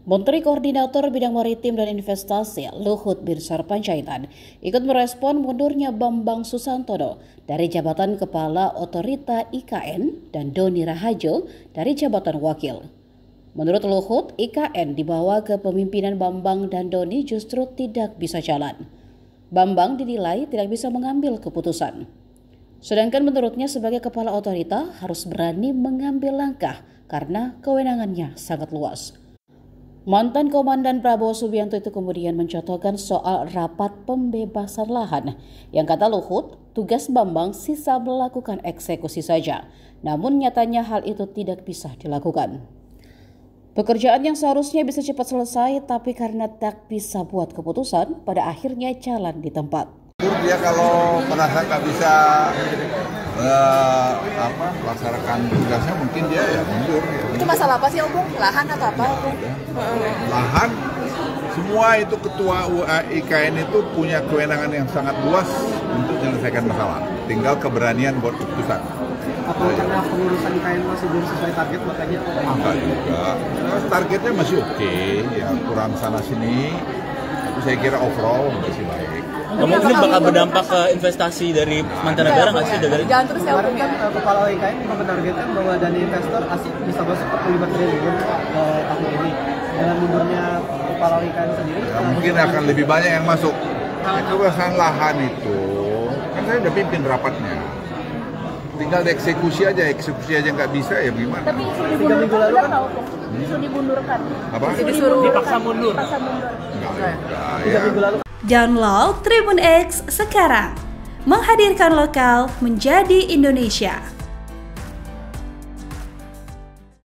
Menteri Koordinator Bidang Maritim dan Investasi Luhut Binsar Panjaitan ikut merespon mundurnya Bambang Susantono dari jabatan Kepala Otorita IKN dan Doni Rahajo dari jabatan Wakil. Menurut Luhut, IKN dibawa ke pemimpinan Bambang dan Doni justru tidak bisa jalan. Bambang dinilai tidak bisa mengambil keputusan. Sedangkan menurutnya sebagai Kepala Otorita harus berani mengambil langkah karena kewenangannya sangat luas. Mantan Komandan Prabowo Subianto itu kemudian mencontohkan soal rapat pembebasan lahan yang kata Luhut, tugas Bambang sisa melakukan eksekusi saja. Namun nyatanya hal itu tidak bisa dilakukan. Pekerjaan yang seharusnya bisa cepat selesai tapi karena tak bisa buat keputusan, pada akhirnya jalan di tempat. Dia kalau merasa nggak bisa laksanakan tugasnya, mungkin dia ya mundur. Ya. Itu masalah apa sih, Om? Lahan atau apa, Om? Lahan, semua itu ketua IKN itu punya kewenangan yang sangat luas untuk menyelesaikan masalah. Tinggal keberanian buat keputusan. Apa karena pengurusan IKN masih belum sesuai target makanya? Enggak juga. Targetnya masih oke, ya kurang sana sini. Tapi saya kira overall masih baik. Mungkin bakal berdampak ke investasi dari mancanegara nggak sih? Jangan terus ya. Kemarin kan Kepala IKN menargetkan bahwa dana investor asing bisa masuk 45 triliun tahun ini. Dengan mundurnya Kepala IKN sendiri, ya, mungkin akan lebih banyak yang masuk. Kebebasan lahan itu, kan saya udah pimpin rapatnya. Tinggal dieksekusi aja nggak bisa ya gimana? Tapi disuruh dimundurkan kan, disuruh dimundurkan. Apa? Disuruh Dipaksa mundur. Enggak, ya. Download Tribun X sekarang, menghadirkan lokal menjadi Indonesia.